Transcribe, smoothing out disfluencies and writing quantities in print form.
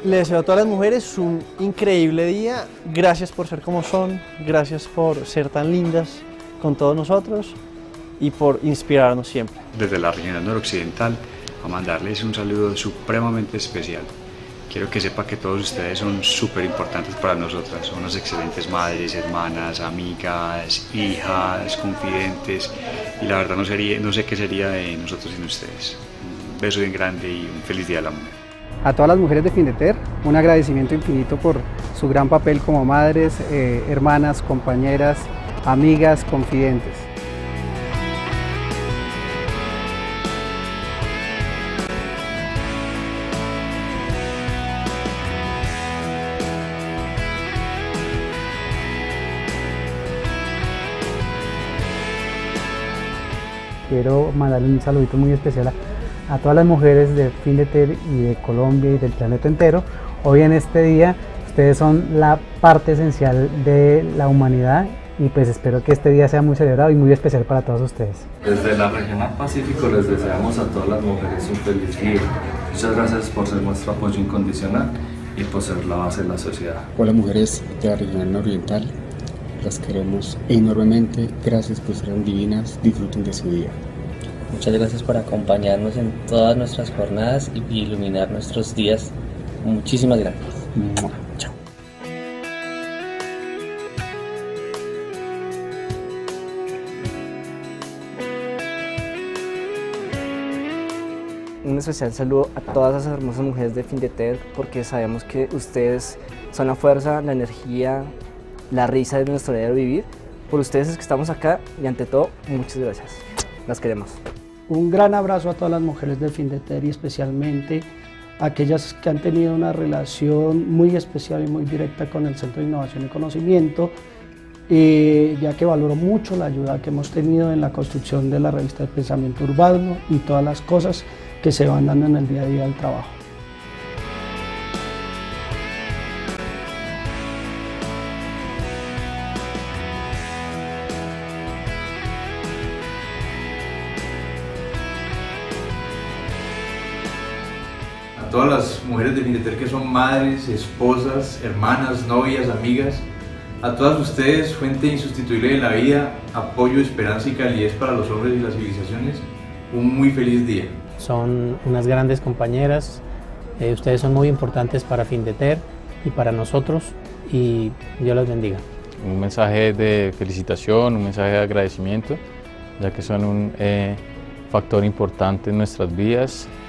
Le deseo a todas las mujeres un increíble día. Gracias por ser como son, gracias por ser tan lindas con todos nosotros y por inspirarnos siempre. Desde la Regional Noroccidental, a mandarles un saludo supremamente especial. Quiero que sepa que todos ustedes son súper importantes para nosotras, son unas excelentes madres, hermanas, amigas, hijas, confidentes, y la verdad no sé qué sería de nosotros sin ustedes. Un beso bien grande y un feliz Día de la Mujer. A todas las mujeres de Findeter, un agradecimiento infinito por su gran papel como madres, hermanas, compañeras, amigas, confidentes. Quiero mandarle un saludito muy especial a todas las mujeres de Findeter y de Colombia y del planeta entero. Hoy en este día ustedes son la parte esencial de la humanidad y pues espero que este día sea muy celebrado y muy especial para todos ustedes. Desde la Regional Pacífico les deseamos a todas las mujeres un feliz día. Muchas gracias por ser nuestro apoyo incondicional y por ser la base de la sociedad. Hola mujeres de la Regional Nororiental, las queremos enormemente, gracias por ser divinas, disfruten de su día. Muchas gracias por acompañarnos en todas nuestras jornadas y iluminar nuestros días. Muchísimas gracias. Chao. Un especial saludo a todas las hermosas mujeres de Findeter, porque sabemos que ustedes son la fuerza, la energía, la risa de nuestro diario vivir. Por ustedes es que estamos acá y ante todo, muchas gracias. Las queremos. Un gran abrazo a todas las mujeres de Findeter y especialmente a aquellas que han tenido una relación muy especial y muy directa con el Centro de Innovación y Conocimiento, ya que valoro mucho la ayuda que hemos tenido en la construcción de la revista de Pensamiento Urbano y todas las cosas que se van dando en el día a día del trabajo. A todas las mujeres de Findeter que son madres, esposas, hermanas, novias, amigas, a todas ustedes, fuente insustituible de la vida, apoyo, esperanza y calidez para los hombres y las civilizaciones, un muy feliz día. Son unas grandes compañeras, ustedes son muy importantes para Findeter y para nosotros, y Dios las bendiga. Un mensaje de felicitación, un mensaje de agradecimiento, ya que son un factor importante en nuestras vidas.